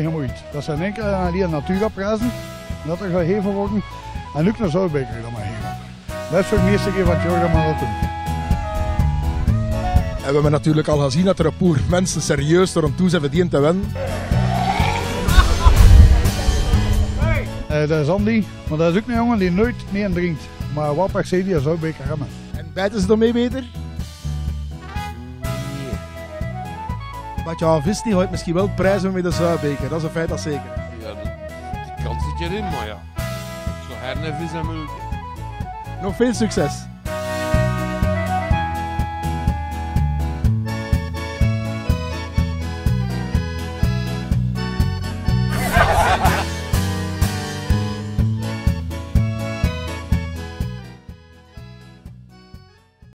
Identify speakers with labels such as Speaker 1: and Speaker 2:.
Speaker 1: gemoeid. Dat zijn enkel en alleen natuurprijzen, dat er gegeven worden. En ook naar Zoutbeker dan maar geven. Dat is voor de meeste keer van het jaar dat we dat doen.
Speaker 2: En we hebben natuurlijk al gezien dat er een paar mensen serieus er aan toe zijn verdiend te winnen.
Speaker 1: Dat is Andy, maar dat is ook een jongen die nooit mee drinkt. Maar wat per se die zou beker hebben.
Speaker 2: En bijten ze ermee beter? Nee. Wat je aan vis die gaat misschien wel prijzen met de Zuidbeker, dat is een feit dat zeker.
Speaker 3: Ja, die kans zit erin, maar ja. Zo her en vis en melk.
Speaker 2: Nog veel succes!